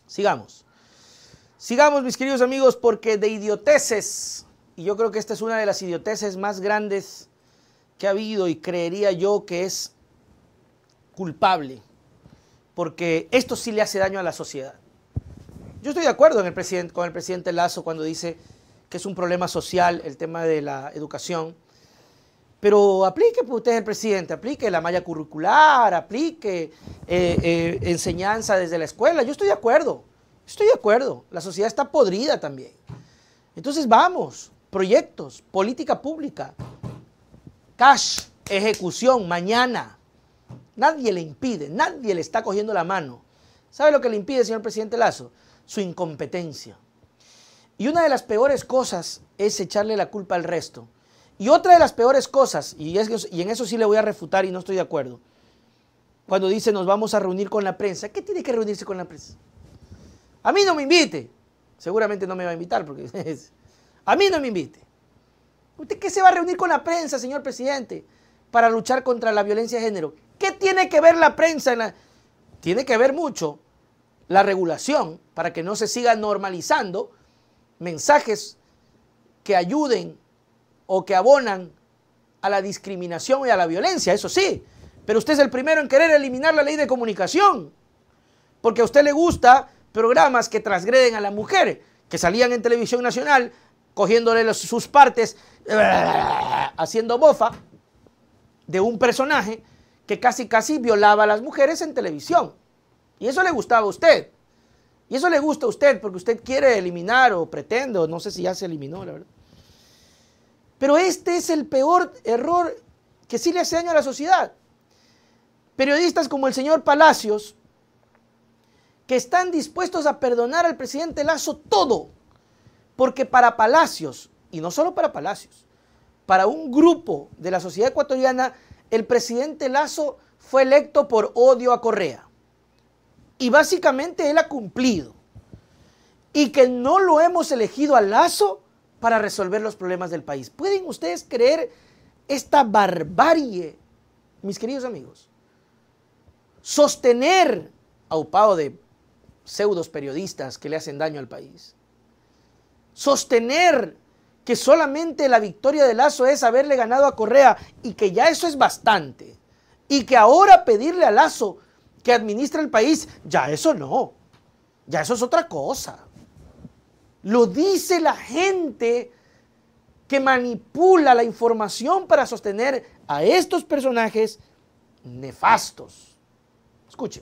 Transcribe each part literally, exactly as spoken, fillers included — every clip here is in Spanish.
Sigamos. Sigamos, mis queridos amigos, porque de idioteces, y yo creo que esta es una de las idioteces más grandes que ha habido y creería yo que es culpable, porque esto sí le hace daño a la sociedad. Yo estoy de acuerdo en el presidente, con el presidente Lasso cuando dice que es un problema social el tema de la educación, pero aplique, pues usted es el presidente, aplique la malla curricular, aplique eh, eh, enseñanza desde la escuela. Yo estoy de acuerdo, estoy de acuerdo. La sociedad está podrida también. Entonces vamos, proyectos, política pública, cash, ejecución, mañana. Nadie le impide, nadie le está cogiendo la mano. ¿Sabe lo que le impide, señor presidente Lasso? Su incompetencia. Y una de las peores cosas es echarle la culpa al resto. Y otra de las peores cosas, y, es, y en eso sí le voy a refutar y no estoy de acuerdo, cuando dice nos vamos a reunir con la prensa. ¿Qué tiene que reunirse con la prensa? A mí no me invite. Seguramente no me va a invitar porque es, a mí no me invite. ¿Usted qué se va a reunir con la prensa, señor presidente, para luchar contra la violencia de género? ¿Qué tiene que ver la prensa? En la... Tiene que ver mucho la regulación para que no se siga normalizando mensajes que ayuden o que abonan a la discriminación y a la violencia, eso sí. Pero usted es el primero en querer eliminar la ley de comunicación, porque a usted le gusta programas que transgreden a la mujer, que salían en televisión nacional, cogiéndole los, sus partes, haciendo mofa de un personaje que casi casi violaba a las mujeres en televisión. Y eso le gustaba a usted. Y eso le gusta a usted porque usted quiere eliminar o pretende, o no sé si ya se eliminó, la verdad. Pero este es el peor error que sí le hace daño a la sociedad. Periodistas como el señor Palacios, que están dispuestos a perdonar al presidente Lasso todo, porque para Palacios, y no solo para Palacios, para un grupo de la sociedad ecuatoriana, el presidente Lasso fue electo por odio a Correa. Y básicamente él ha cumplido. Y que no lo hemos elegido a Lasso para resolver los problemas del país. ¿Pueden ustedes creer esta barbarie, mis queridos amigos? Sostener, aupado de pseudos periodistas que le hacen daño al país, sostener que solamente la victoria de Lasso es haberle ganado a Correa y que ya eso es bastante, y que ahora pedirle a Lasso que administre el país, ya eso no, ya eso es otra cosa. Lo dice la gente que manipula la información para sostener a estos personajes nefastos. Escuchen.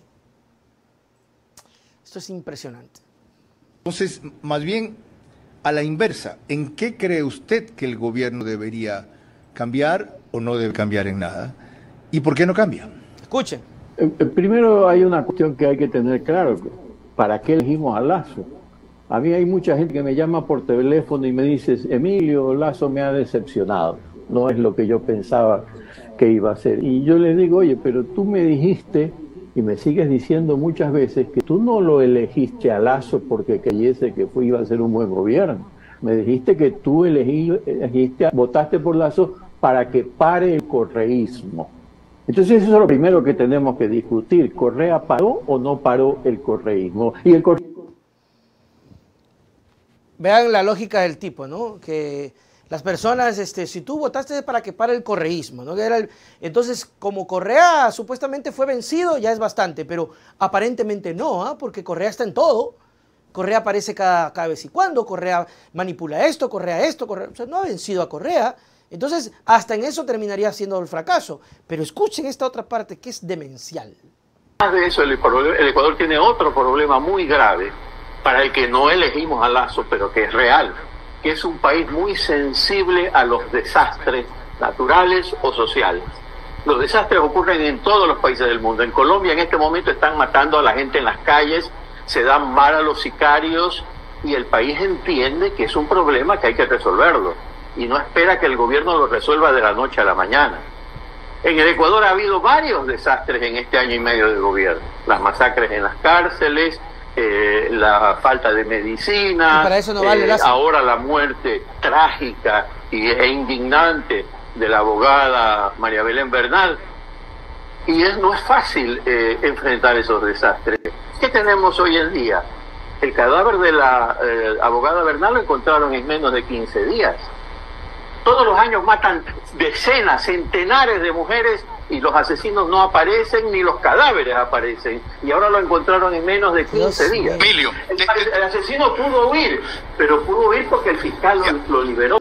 Esto es impresionante. Entonces, más bien, a la inversa, ¿en qué cree usted que el gobierno debería cambiar o no debe cambiar en nada? ¿Y por qué no cambia? Escuchen. Primero hay una cuestión que hay que tener claro. ¿Para qué elegimos a Lasso? A mí hay mucha gente que me llama por teléfono y me dice, Emilio, Lasso me ha decepcionado. No es lo que yo pensaba que iba a ser. Y yo le digo, oye, pero tú me dijiste y me sigues diciendo muchas veces que tú no lo elegiste a Lasso porque creyese que fue, iba a ser un buen gobierno. Me dijiste que tú elegí, elegiste, votaste por Lasso para que pare el correísmo. Entonces eso es lo primero que tenemos que discutir. ¿Correa paró o no paró el correísmo? Y el corre... Vean la lógica del tipo, ¿no? Que las personas, este, si tú votaste para que pare el correísmo, ¿no? Era el, entonces, como Correa supuestamente fue vencido, ya es bastante, pero aparentemente no, ¿eh? Porque Correa está en todo. Correa aparece cada, cada vez y cuando, Correa manipula esto, Correa esto, Correa, o sea, no ha vencido a Correa. Entonces, hasta en eso terminaría siendo el fracaso. Pero escuchen esta otra parte que es demencial. Además de eso, el Ecuador, el Ecuador tiene otro problema muy grave, para el que no elegimos a Lasso, pero que es real, que es un país muy sensible a los desastres naturales o sociales. Los desastres ocurren en todos los países del mundo. En Colombia en este momento están matando a la gente en las calles, se dan mal a los sicarios y el país entiende que es un problema que hay que resolverlo y no espera que el gobierno lo resuelva de la noche a la mañana. En el Ecuador ha habido varios desastres en este año y medio de gobierno. Las masacres en las cárceles, Eh, la falta de medicina, para eso no vale eh, la... ahora la muerte trágica y, e indignante de la abogada María Belén Bernal. Y es, no es fácil eh, enfrentar esos desastres. ¿Qué tenemos hoy en día? El cadáver de la eh, abogada Bernal lo encontraron en menos de quince días. Todos los años matan decenas, centenares de mujeres y los asesinos no aparecen ni los cadáveres aparecen. Y ahora lo encontraron en menos de quince días. Emilio, el, el asesino pudo huir, pero pudo huir porque el fiscal lo, lo liberó.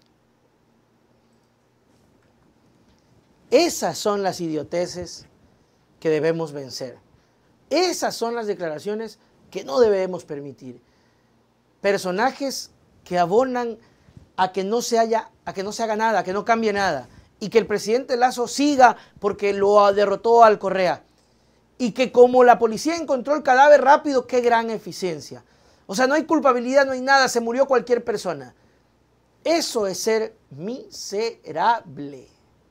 Esas son las idioteces que debemos vencer. Esas son las declaraciones que no debemos permitir. Personajes que abonan a que no se haya, a que no se haga nada, a que no cambie nada, y que el presidente Lasso siga porque lo derrotó al Correa, y que como la policía encontró el cadáver rápido, qué gran eficiencia. O sea, no hay culpabilidad, no hay nada, se murió cualquier persona. Eso es ser miserable.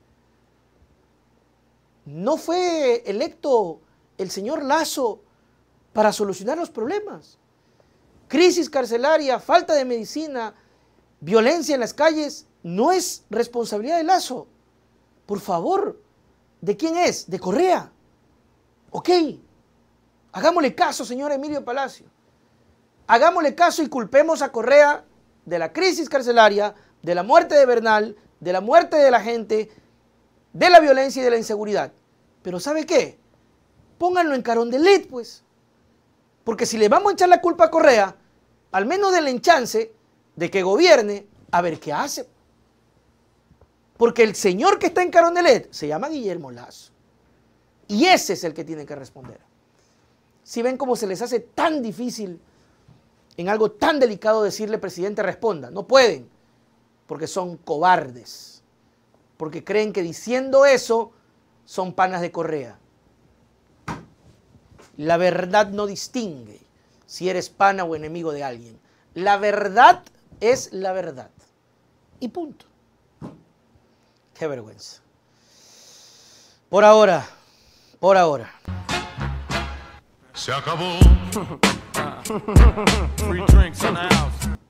No fue electo el señor Lasso para solucionar los problemas. Crisis carcelaria, falta de medicina, violencia en las calles, no es responsabilidad de Lasso. Por favor, ¿de quién es? De Correa. Ok, hagámosle caso, señor Emilio Palacio. Hagámosle caso y culpemos a Correa de la crisis carcelaria, de la muerte de Bernal, de la muerte de la gente, de la violencia y de la inseguridad. Pero ¿sabe qué? Pónganlo en Carondelet, pues. Porque si le vamos a echar la culpa a Correa, al menos denle en chance de que gobierne a ver qué hace. Porque el señor que está en Carondelet se llama Guillermo Lasso. Y ese es el que tiene que responder. Si ven cómo se les hace tan difícil en algo tan delicado decirle, presidente, responda. No pueden, porque son cobardes. Porque creen que diciendo eso son panas de Correa. La verdad no distingue si eres pana o enemigo de alguien. La verdad es la verdad. Y punto. Qué vergüenza. Por ahora, por ahora. Se acabó. Free drinks in the house.